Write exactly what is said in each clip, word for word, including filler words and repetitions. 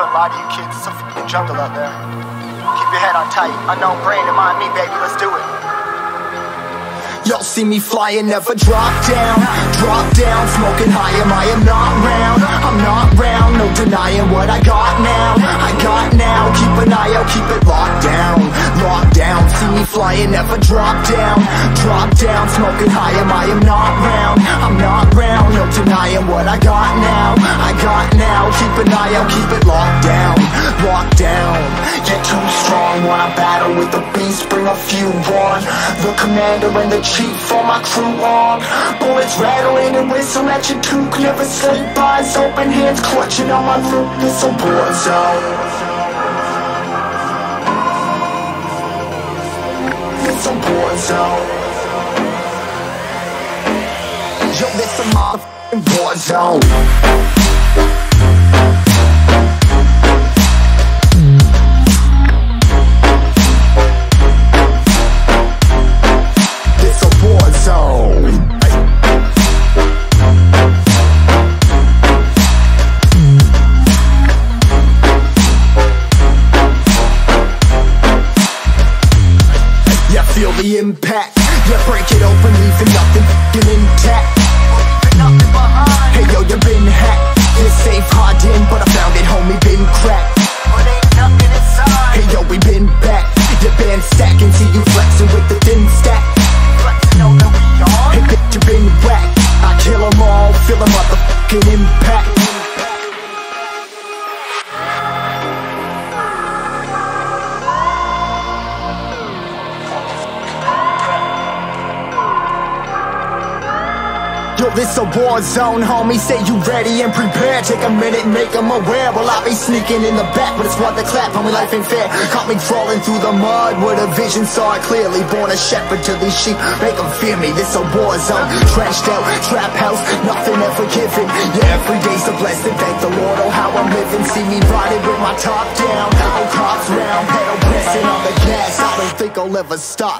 couldn't lie to you kids, it's a fucking jungle out there. Keep your head on tight, unknown brain, remind me, baby, let's do it. Y'all see me flying, never drop down. Drop down, smoking high, am I am not round. I'm not round, no denying what I got now. I got now, keep an eye out, keep it locked down. Locked down, see me flying, never drop down. Drop down, smoking high, am I am not round. I'm not round, no denying what I got now. I got now, keep an eye out, keep it locked down. Locked down, get too strong. When I battle with the beast, bring a few on. The commander and the chief for my crew on. Bullets rattling and whistle at your toque. Never sleep, eyes open, hands clutching on my loot. This a war zone. It's a war zone. Yo, this a motherfucking war zone. Feel the impact, yeah, break it open, leaving nothing f***ing intact. Hey yo, you been hacked, you're safe, hard in, but I found it, homie, been cracked. But ain't nothing inside. Hey yo, we been back, your band stacking, see you flexing with the thin stack. Flexing on that we on. Hey bitch, you been whacked, I kill them all, feel the motherfucking impact. Yo, this a war zone, homie, say you ready and prepared. Take a minute and make them aware. Well, I be sneaking in the back, but it's what the clap, homie, life ain't fair. Caught me crawling through the mud with a vision, saw it clearly. Born a shepherd to these sheep, make them fear me. This a war zone, trashed out, trap house, nothing ever given. Yeah, every day's a blessing, thank the Lord, oh how I'm living. See me riding with my top down, oh cops round, pedal pressing on the gas. I don't think I'll ever stop.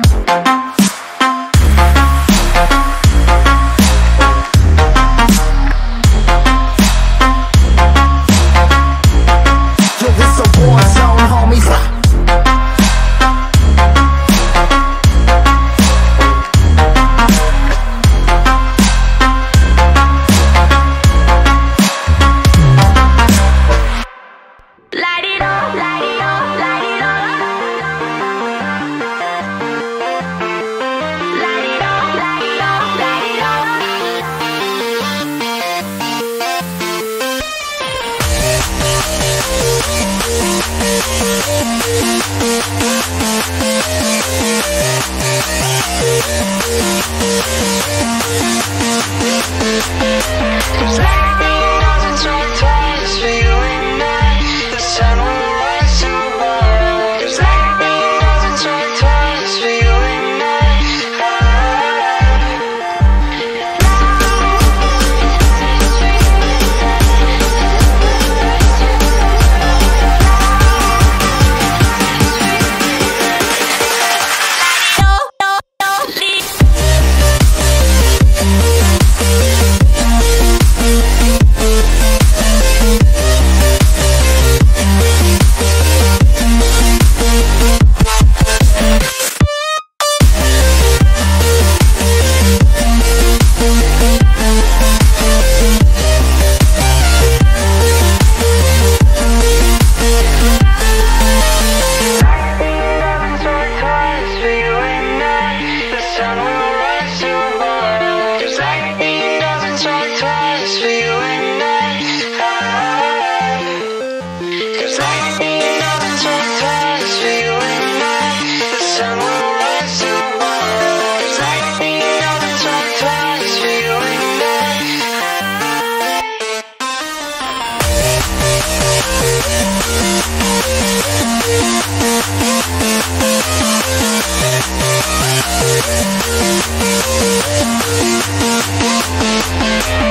We'll be right back.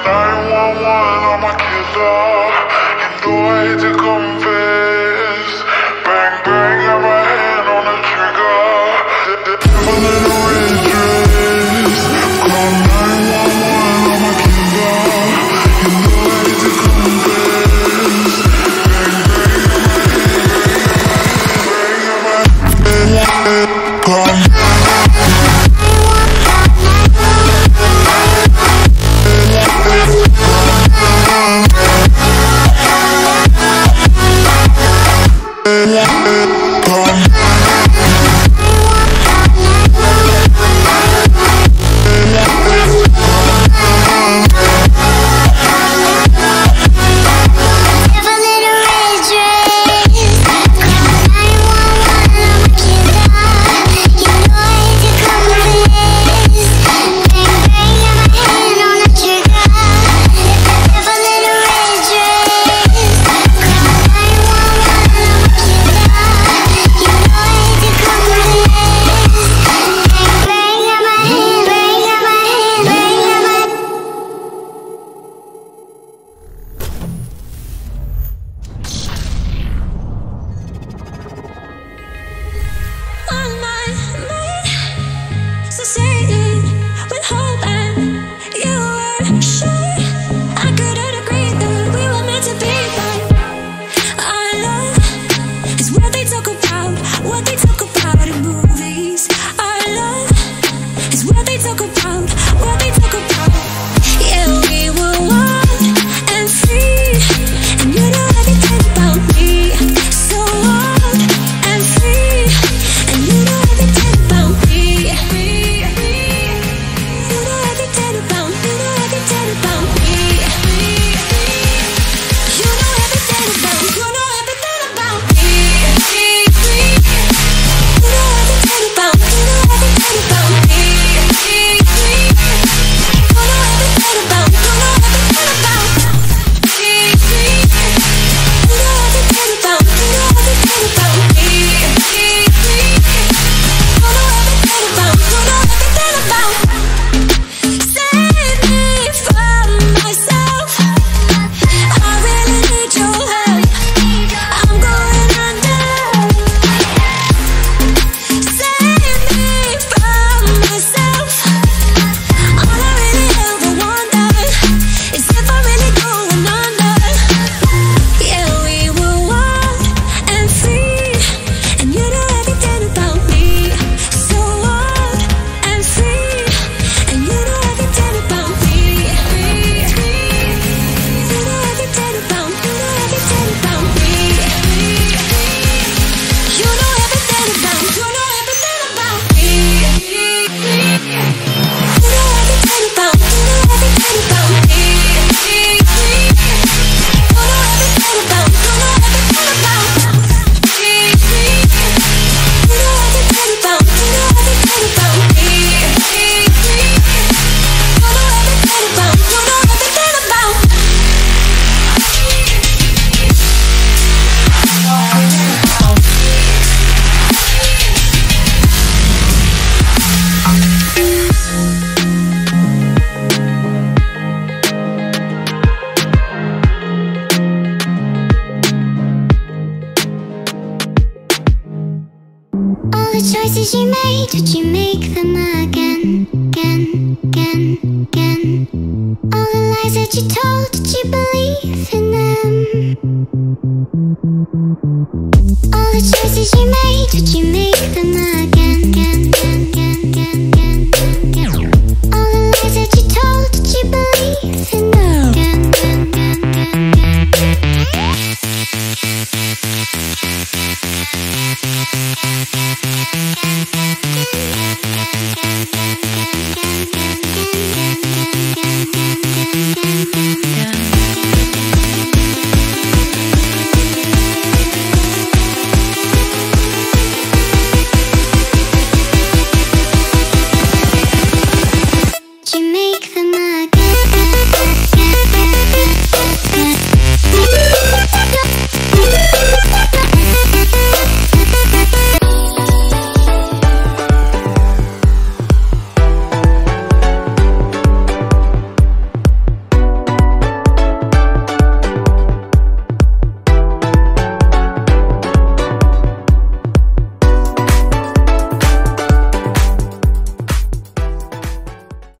nine one one, I'm a killer. You know I hate to confess. Bang bang, got my hand on the trigger. The devil in a red dress. Call nine one one, I'm a killer. You know I hate to confess. Bang bang, got my hand, bang, got my hand, bang, got my hand. choices you made, did you make them again, again, again, again? All the lies that you told, did you believe in them? All the choices you made, did you make them again, again, again, again, again, again? All the lies that you told, did you believe in them? Again, again, again, again, again.